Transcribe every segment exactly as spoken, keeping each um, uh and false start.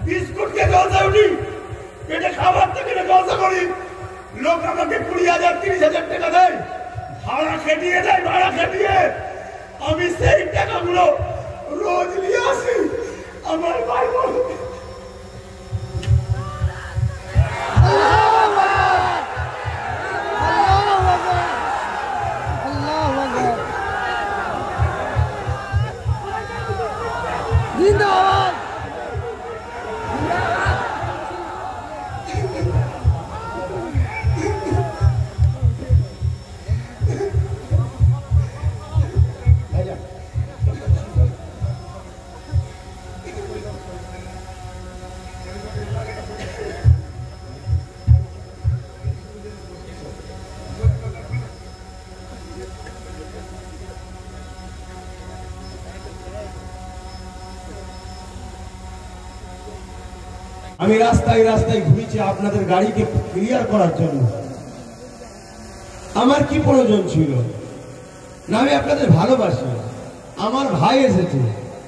Biscuit কে জলসা উঠি, পেটে খাবার থেকে জলসা করি, লোক আমাকে কুড়ি হাজার তিরিশ হাজার টাকা দেয়, ভাড়া খেটিয়ে দেয়, ভাড়া খেটিয়ে আমি সেই টাকাগুলো রোজ নিয়ে আসি আমার ভাই বোন। জিন্দাবাদ। আমি রাস্তায় রাস্তায় ঘুরেছি আপনাদের গাড়িকে ক্লিয়ার করার জন্য। আমার কি প্রয়োজন ছিল না? আমি আপনাদের ভালোবাসি। আমার ভাই এসেছে,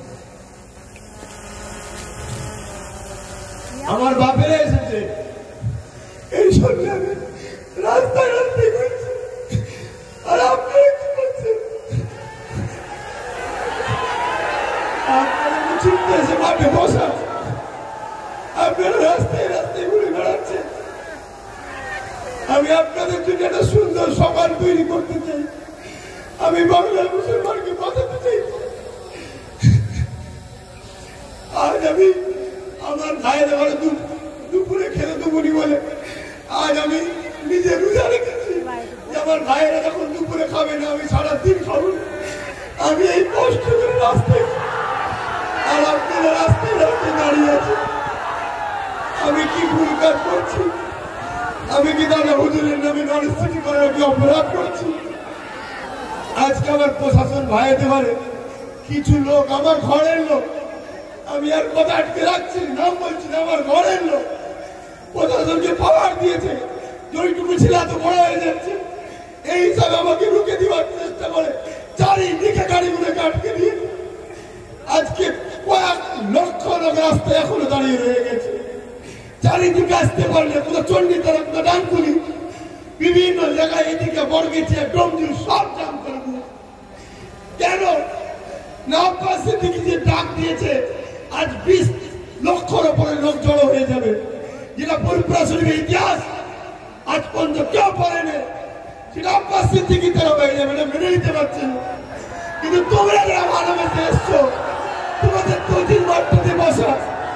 আমার বাপেরা এসেছে, এই সঙ্গে আমি রাস্তায় রাস্তায় ঘুরছি। আর আপনারা কি করছেন? আপনারা চিন্তা এসে মাঠে বসা, আপনারা রাস্তায় রাস্তায় ঘুরে বেড়াচ্ছেন। আমি আপনাদের জন্য একটা সুন্দর সকাল তৈরি করতে চাই। আমি বাংলার মুসলমানকে বাঁচাতে চাই। আজ আমি আমার ভাইয়ের ঘরে দুপুরে খেলে দুপুরি বলে আজ আমি নিজে রোজা রেখেছি যে আমার ভাইয়েরা যখন দুপুরে খাবে না আমি সারাদিন খাবো। আমি এই কষ্ট করে রাস্তায়, আর আপনারা রাস্তায় রাস্তায় দাঁড়িয়ে আছে। আমি কি ভুল কাজ করছি? আমি কি দাদা হুজুরের নামে নরস্থিতি করার কি অপরাধ করছি? আজকে আমার প্রশাসন ভাইতে পারে কিছু লোক, আমার ঘরের লোক, আমি আর কথা আটকে রাখছি, নাম বলছি না, আমার ঘরের লোক প্রশাসনকে পাওয়ার দিয়েছে। যেটুকু ছিল এত বড় হয়ে যাচ্ছে, এই হিসাবে আমাকে রুখে দেওয়ার চেষ্টা করে চারিদিকে গাড়িগুলোকে আটকে দিয়ে আজকে কয়েক লক্ষ লোক রাস্তায় এখনো দাঁড়িয়ে রয়ে গেছে। চারিদিকে আসতে পারলে কোথাও চণ্ডীতলা, কোথাও ডানকুনি, বিভিন্ন জায়গায় এদিকে বর্গেছে, ডোমজুর সব জাম করে দিয়েছে। কেন না? আব্বাস সিদ্দিকী যে ডাক দিয়েছে আজ বিশ লক্ষর উপরে লোক জড়ো হয়ে যাবে, যেটা ফুরফুরা শরীফের ইতিহাস আজ পর্যন্ত কেউ পড়েনি, সেটা আব্বাস সিদ্দিকী তারা হয়ে যাবে, এটা মেনে নিতে পারছে না। কিন্তু তোমরা যারা ভালোবেসে এসছো, তোমাদের তৈরির মাঠটাতে বসা,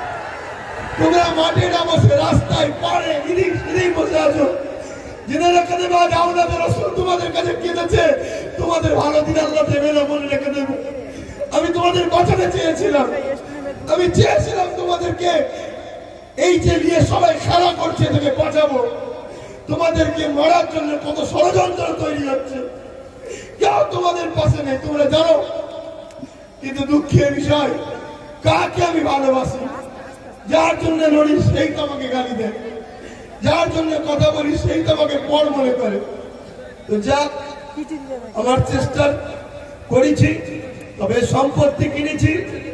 তোমরা মাঠে না বসে রাস্তায় পাড়ে ইদিক সিদিক বসে আছো। জেনে রেখে দেবে আজ আওলাদের রাসূল তোমাদের কাছে কেঁদেছে, তোমাদের ভালো দিন আল্লাহ দেবে না, মনে রেখে দেবে। আমি তোমাদের বাঁচাতে চেয়েছিলাম, আমি চেয়েছিলাম তোমাদেরকে এই যে নিয়ে সবাই খেলা করছে তোকে বাঁচাবো, তোমাদেরকে মারার জন্য কত ষড়যন্ত্র তৈরি হচ্ছে, কেউ তোমাদের পাশে নেই, তোমরা জানো। কিন্তু দুঃখের বিষয়, কাকে আমি ভালোবাসি, যার জন্য লড়ি সেই তো আমাকে গালি দেয়, যার জন্য কথা বলি সেই তো আমাকে পর মনে করে। তো যাক, আমার চেষ্টা করেছি, তবে সম্পত্তি কিনেছি।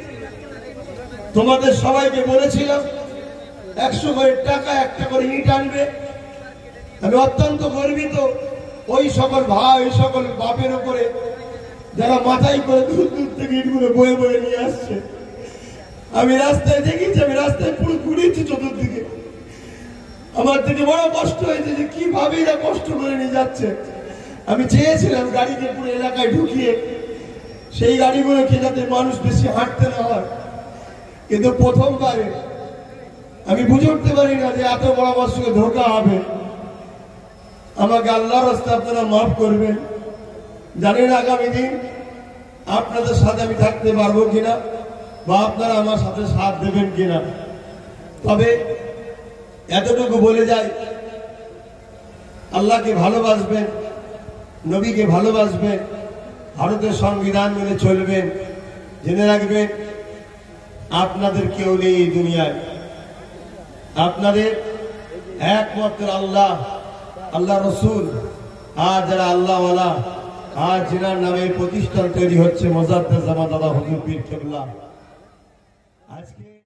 তোমাদের সবাইকে বলেছিলাম একশো করে টাকা একটা করে ইট আনবে। আমি অত্যন্ত গর্বিত ওই সকল ভাই, ওই সকল বাপের উপরে যারা মাথায় করে দূর দূর থেকে ইটগুলো বয়ে বয়ে নিয়ে আসছে। আমি রাস্তায় দেখেছি, আমি রাস্তায় পুরো ঘুরেছি চতুর্দিকে। আমার থেকে বড় কষ্ট হয়েছে যে কিভাবে এরা কষ্ট করে নিয়ে যাচ্ছে। আমি চেয়েছিলাম গাড়িকে পুরো এলাকায় ঢুকিয়ে সেই গাড়িগুলোকে যাতে মানুষ বেশি হাঁটতে না হয়, কিন্তু প্রথমবারে আমি বুঝে উঠতে পারি না যে এত বড় আমার সঙ্গে ধোঁকা হবে। আমাকে আল্লাহর রাস্তায় আপনারা মাফ করবেন। জানি না আগামী দিন আপনাদের সাথে আমি থাকতে পারবো কিনা, বা আপনারা আমার সাথে সাথ দেবেন কিনা। তবে এতটুকু বলে যাই, আল্লাহকে ভালোবাসবেন, নবীকে ভালোবাসবেন, ভারতের সংবিধান মেনে চলবেন। জেনে রাখবেন আপনাদের কেউ নেই এই দুনিয়ায়, আপনাদের একমাত্র আল্লাহ, আল্লাহ রসুল। আর যারা আল্লাহওয়ালা, আর যেনার নামে প্রতিষ্ঠান তৈরি হচ্ছে মোজাদ্দেদ জামান দাদা হুজুর পীর কেবলা। আজকে